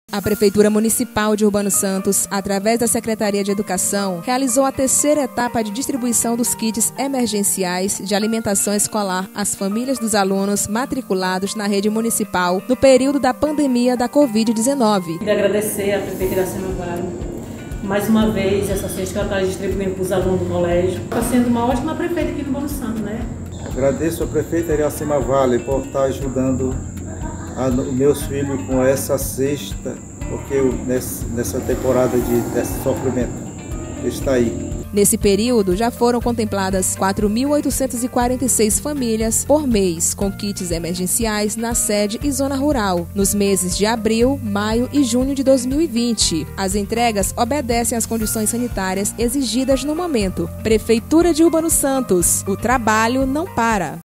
A Prefeitura Municipal de Urbano Santos, através da Secretaria de Educação, realizou a terceira etapa de distribuição dos kits emergenciais de alimentação escolar às famílias dos alunos matriculados na rede municipal no período da pandemia da Covid-19. Queria agradecer à Prefeitura Iracema Vale, mais uma vez, essa cesta que ela está distribuindo para os alunos do colégio. Está sendo uma ótima prefeita aqui no Urbano Santos, né? Agradeço a Prefeita Iracema Vale por estar ajudando os meus filhos com essa cesta, porque nessa temporada desse sofrimento está aí. Nesse período, já foram contempladas 4.846 famílias por mês com kits emergenciais na sede e zona rural, nos meses de abril, maio e junho de 2020. As entregas obedecem às condições sanitárias exigidas no momento. Prefeitura de Urbano Santos, o trabalho não para.